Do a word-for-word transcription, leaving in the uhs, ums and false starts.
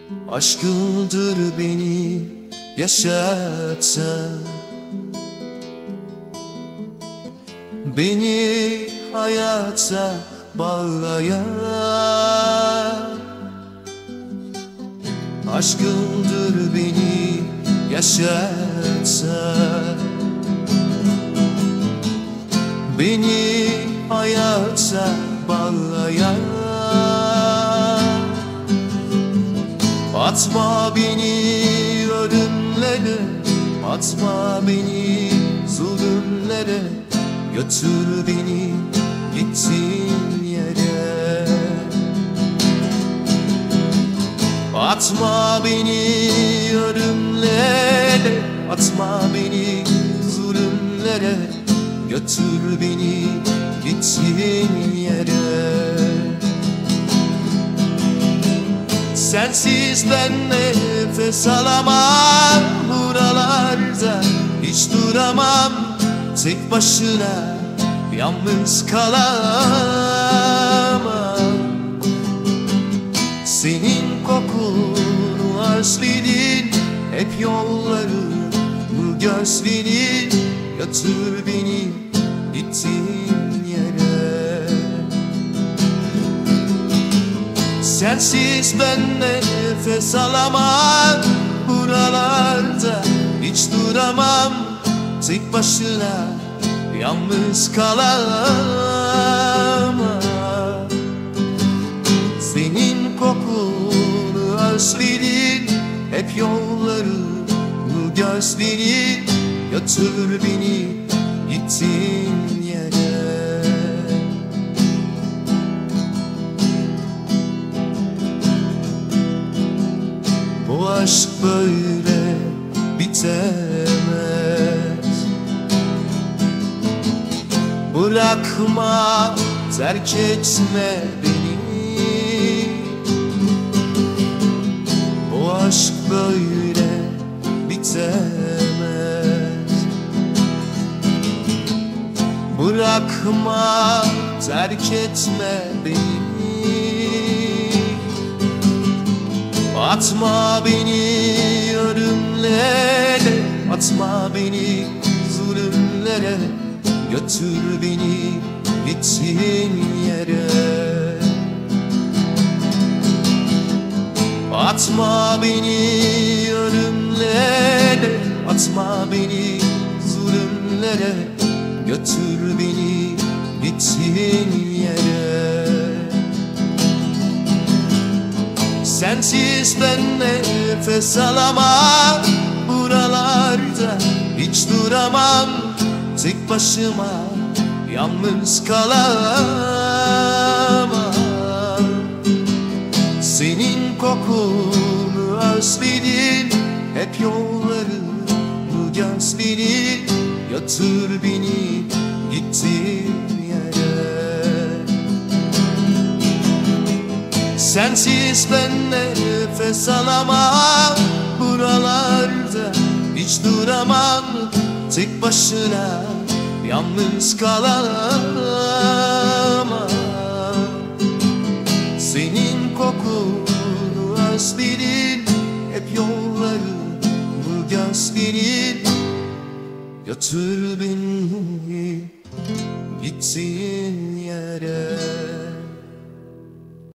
Aşkındır beni yaşatan, beni hayata bağlayan. Aşkındır beni yaşatan, beni hayata bağlayan. Atma beni ölümlere, atma beni zulümlere, götür beni gittiğin yere. Atma beni ölümlere, atma beni zulümlere, götür beni gittiğin yere. Sensiz ben nefes alamam, buralarda hiç duramam. Tek başına yalnız kalamam. Senin kokunu özledim, hep yollarımı gözledim. Götür beni gittiğin yere. Sensiz ben nefes alamam, buralarda hiç duramam. Tek başına yalnız kalamam. Senin kokunu özledim, hep yollarımı gözledim. Götür beni gittiğin yere. Bu aşk böyle bitemez. Bırakma, terk etme beni. Bu aşk böyle bitemez. Bırakma, terk etme beni. Atma beni ölümlere, atma beni zulümlere, götür beni gittiğin yere. Atma beni ölümlere, atma beni zulümlere, götür beni gittiğin yere. Sensiz ben nefes alamam, buralarda hiç duramam. Tek başıma yalnız kalamam. Senin kokunu özledim, hep yollarımı gözledim. Götür beni gittiğin yere. Sensiz ben nefes alamam, buralarda hiç duramam. Tek başına yalnız kalamam. Senin kokunu özledim, hep yollarımı gözledim. Götür beni gittiğin yere.